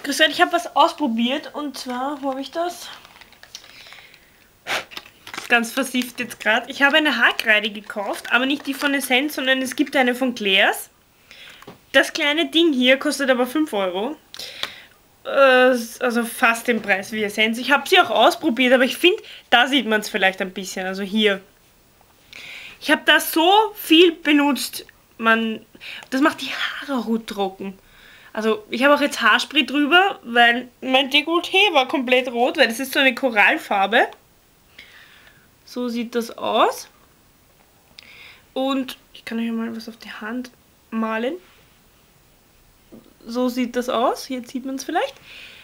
Grüß Gott, ich habe was ausprobiert und zwar, wo habe ich das? Ganz versifft jetzt gerade. Ich habe eine Haarkreide gekauft, aber nicht die von Essence, sondern es gibt eine von Claire's. Das kleine Ding hier kostet aber 5 Euro. Also fast den Preis wie Essence. Ich habe sie auch ausprobiert, aber ich finde, da sieht man es vielleicht ein bisschen. Also hier. Ich habe das so viel benutzt. Das macht die Haare gut trocken. Also ich habe auch jetzt Haarspray drüber, weil mein Dekolleté war komplett rot, weil das ist so eine Korallfarbe. So sieht das aus. Und ich kann euch mal was auf die Hand malen. So sieht das aus. Jetzt sieht man es vielleicht.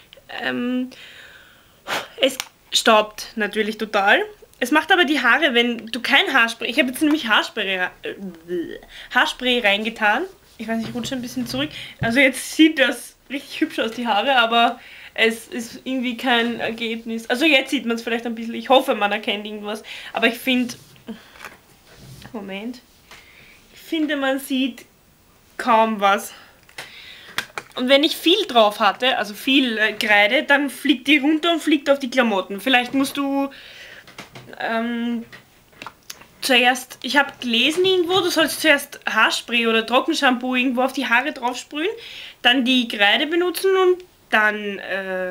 Es staubt natürlich total. Es macht aber die Haare, wenn du kein Haarspray... Ich habe jetzt nämlich Haarspray reingetan. Ich weiß nicht, ich rutsche ein bisschen zurück. Also jetzt sieht das richtig hübsch aus, die Haare, aber es ist irgendwie kein Ergebnis. Also jetzt sieht man es vielleicht ein bisschen. Ich hoffe, man erkennt irgendwas. Aber ich finde... Moment. Ich finde, man sieht kaum was. Und wenn ich viel drauf hatte, also viel Kreide, dann fliegt die runter und fliegt auf die Klamotten. Vielleicht musst du... zuerst, ich habe gelesen irgendwo, du sollst zuerst Haarspray oder Trockenshampoo irgendwo auf die Haare drauf sprühen, dann die Kreide benutzen und dann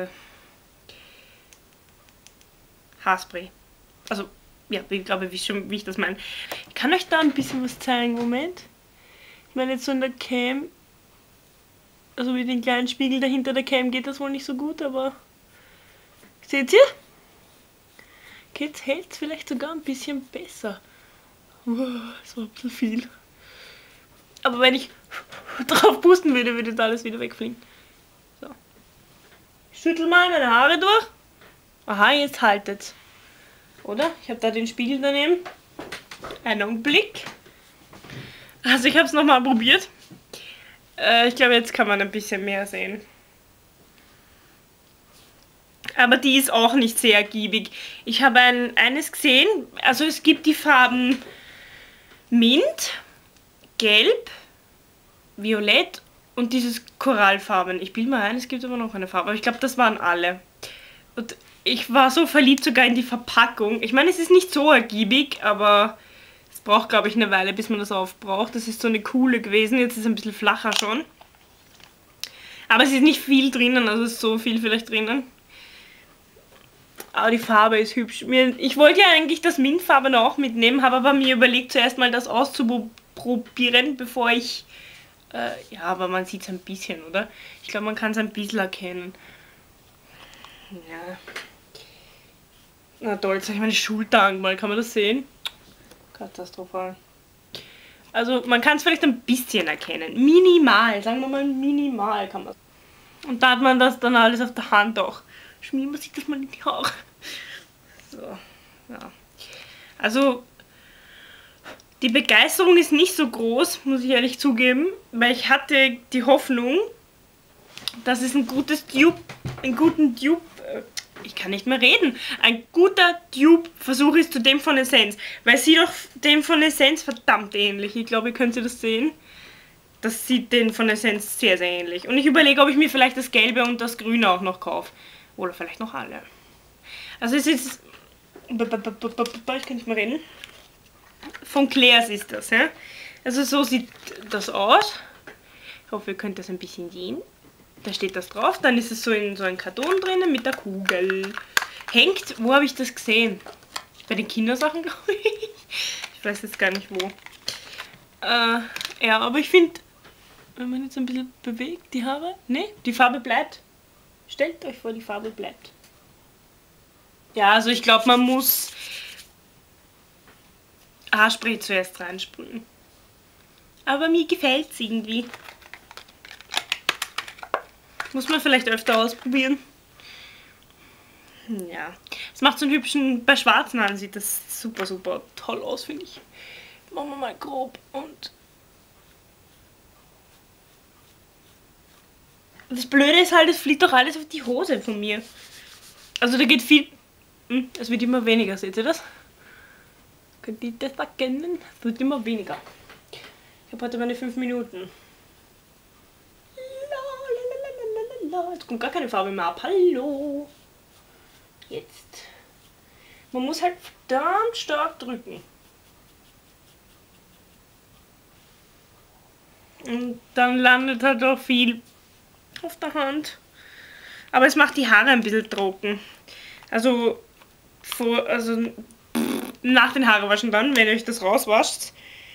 Haarspray. Also, ja, ich glaube, wie ich das meine. Ich kann euch da ein bisschen was zeigen, Moment. Ich meine jetzt so in der Cam, also mit dem kleinen Spiegel dahinter der Cam geht das wohl nicht so gut, aber seht ihr? Jetzt hält es vielleicht sogar ein bisschen besser. Das war ein bisschen viel. Aber wenn ich drauf pusten würde, würde das alles wieder wegfliegen. So. Ich schüttel mal meine Haare durch. Aha, jetzt haltet's. Oder? Ich habe da den Spiegel daneben. Einen Augenblick. Also ich habe es nochmal probiert. Ich glaube, jetzt kann man ein bisschen mehr sehen. Aber die ist auch nicht sehr ergiebig. Ich habe eines gesehen, also es gibt die Farben Mint, Gelb, Violett und dieses Korallfarben. Ich bilde mal ein, es gibt aber noch eine Farbe, aber ich glaube, das waren alle. Und ich war so verliebt sogar in die Verpackung. Ich meine, es ist nicht so ergiebig, aber es braucht, glaube ich, eine Weile, bis man das aufbraucht. Das ist so eine coole gewesen, jetzt ist es ein bisschen flacher schon. Aber es ist nicht viel drinnen, also es ist so viel vielleicht drinnen. Aber die Farbe ist hübsch. Ich wollte ja eigentlich das Mintfarben auch mitnehmen, habe aber mir überlegt, zuerst mal das auszuprobieren, bevor ich... ja, aber man sieht es ein bisschen, oder? Ich glaube, man kann es ein bisschen erkennen. Ja. Na toll, jetzt habe ich meine Schulter angemalt. Kann man das sehen? Katastrophal. Also, man kann es vielleicht ein bisschen erkennen. Minimal, sagen wir mal minimal kann man. Und da hat man das dann alles auf der Hand auch. Schmieren man sich das mal in die Haare. So, ja. Also, die Begeisterung ist nicht so groß, muss ich ehrlich zugeben, weil ich hatte die Hoffnung, dass es ein guter Dupe-Versuch ist zu dem von Essence. Weil es sieht doch dem von Essence verdammt ähnlich. Ich glaube, ihr könnt das sehen. Das sieht den von Essence sehr, sehr ähnlich. Und ich überlege, ob ich mir vielleicht das Gelbe und das Grüne auch noch kaufe. Oder vielleicht noch alle. Also es ist... Ich kann nicht mehr reden. Von Claire's ist das, ja. Also so sieht das aus. Ich hoffe, ihr könnt das ein bisschen sehen. Da steht das drauf. Dann ist es so in so einem Karton drinnen mit der Kugel. Hängt, wo habe ich das gesehen? Bei den Kindersachen, glaube ich. Ich weiß jetzt gar nicht wo. Ja, aber ich finde, wenn man jetzt ein bisschen bewegt, die Haare... Ne, die Farbe bleibt. Stellt euch vor, die Farbe bleibt. Ja, also ich glaube, man muss Haarspray zuerst reinsprühen. Aber mir gefällt es irgendwie. Muss man vielleicht öfter ausprobieren. Ja, es macht so einen hübschen, bei schwarzen Haaren sieht das super, super toll aus, finde ich. Machen wir mal grob und... Das Blöde ist halt, es fliegt doch alles auf die Hose von mir. Also da geht viel... Es wird immer weniger, seht ihr das? Könnt ihr das erkennen? Es wird immer weniger. Ich habe heute meine 5 Minuten. jetzt kommt gar keine Farbe mehr ab. Hallo. Jetzt. Man muss halt verdammt stark drücken. Und dann landet halt auch viel auf der Hand. Aber es macht die Haare ein bisschen trocken. Also nach den Haarewaschen dann, wenn ihr euch das rauswascht.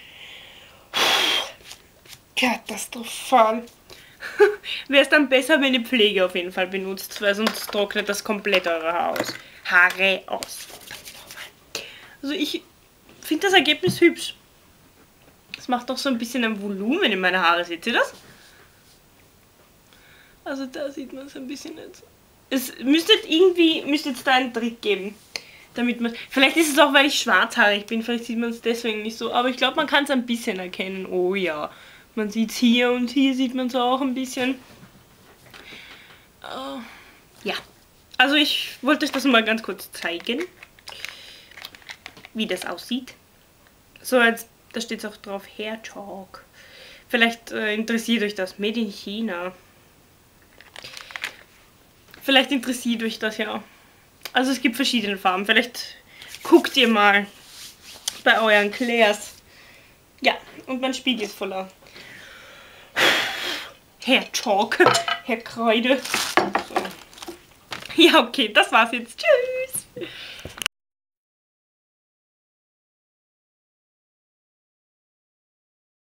Katastrophal. Wäre es dann besser, wenn ihr Pflege auf jeden Fall benutzt, weil sonst trocknet das komplett eure Haare aus. Also ich finde das Ergebnis hübsch. Es macht doch so ein bisschen ein Volumen in meine Haare, seht ihr das? Also da sieht man es ein bisschen jetzt. Es müsste es da einen Trick geben, damit man... Vielleicht ist es auch, weil ich schwarzhaarig bin, vielleicht sieht man es deswegen nicht so, aber ich glaube, man kann es ein bisschen erkennen. Oh ja, man sieht es hier und hier sieht man es auch ein bisschen. Ja, also ich wollte euch das mal ganz kurz zeigen, wie das aussieht. So, jetzt, da steht es auch drauf, Hair Talk. Vielleicht interessiert euch das, Made in China. Vielleicht interessiert euch das ja. Also es gibt verschiedene Farben. Vielleicht guckt ihr mal bei euren Clairs. Ja, und mein Spiegel ist voller Hair Talk, Hair Kreide. So. Ja, okay, das war's jetzt. Tschüss.